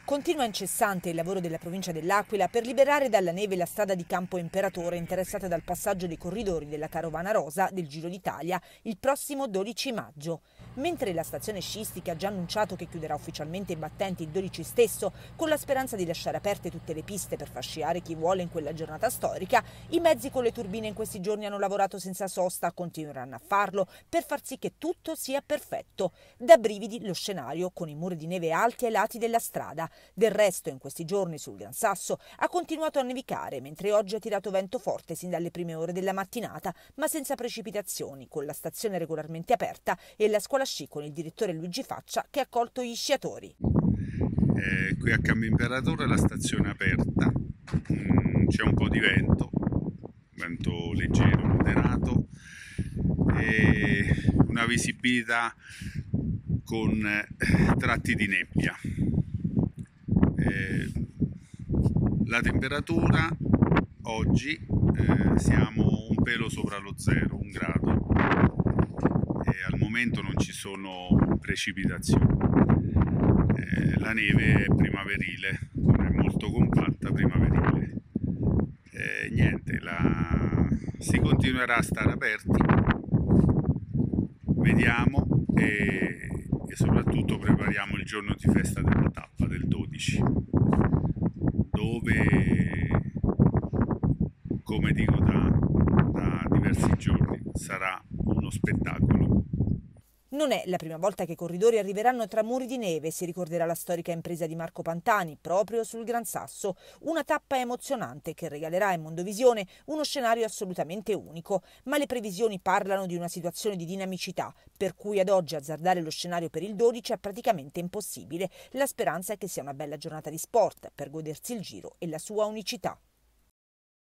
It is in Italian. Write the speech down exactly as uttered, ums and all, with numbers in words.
Continua incessante il lavoro della provincia dell'Aquila per liberare dalla neve la strada di Campo Imperatore interessata dal passaggio dei corridori della Carovana Rosa del Giro d'Italia il prossimo dodici maggio. Mentre la stazione sciistica ha già annunciato che chiuderà ufficialmente i battenti il dodici stesso, con la speranza di lasciare aperte tutte le piste per far sciare chi vuole in quella giornata storica, i mezzi con le turbine in questi giorni hanno lavorato senza sosta, continueranno a farlo per far sì che tutto sia perfetto. Da brividi lo scenario con i muri di neve alti ai lati della strada. Del resto, in questi giorni sul Gran Sasso ha continuato a nevicare, mentre oggi ha tirato vento forte sin dalle prime ore della mattinata, ma senza precipitazioni, con la stazione regolarmente aperta e la scuola sci con il direttore Luigi Faccia che ha accolto gli sciatori. Eh, qui a Campo Imperatore la stazione è aperta, mm, c'è un po' di vento, vento leggero, moderato, e una visibilità con eh, tratti di nebbia. Eh, la temperatura oggi eh, siamo un pelo sopra lo zero, un grado, e al momento non ci sono precipitazioni. Eh, la neve è primaverile, è molto compatta, primaverile. Eh, niente, la... si continuerà a stare aperti, vediamo e, e soprattutto prepariamo il giorno di festa della tappa del dodici, dove, come dico da, da diversi giorni, sarà uno spettacolo. Non è la prima volta che i corridori arriveranno tra muri di neve, si ricorderà la storica impresa di Marco Pantani, proprio sul Gran Sasso. Una tappa emozionante che regalerà a Mondovisione uno scenario assolutamente unico. Ma le previsioni parlano di una situazione di dinamicità, per cui ad oggi azzardare lo scenario per il dodici è praticamente impossibile. La speranza è che sia una bella giornata di sport, per godersi il giro e la sua unicità.